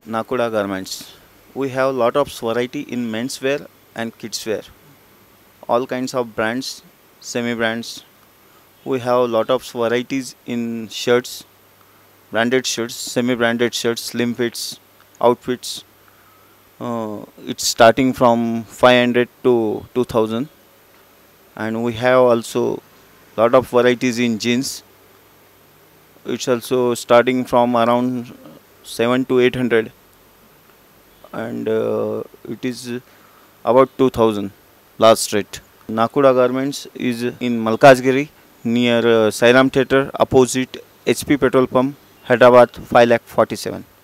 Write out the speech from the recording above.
Nakoda garments. We have lot of variety in menswear and kidswear. All kinds of brands, semi-brands. We have lot of varieties in shirts, branded shirts, semi-branded shirts, slim fits, outfits. It's starting from 500 to 2000, and we have also lot of varieties in jeans. It's also starting from around 7 to 800, and it is about 2000 last rate. Nakoda Garments is in Malkajgiri near Sairam Theatre opposite HP petrol pump, Hyderabad 5 lakh 47.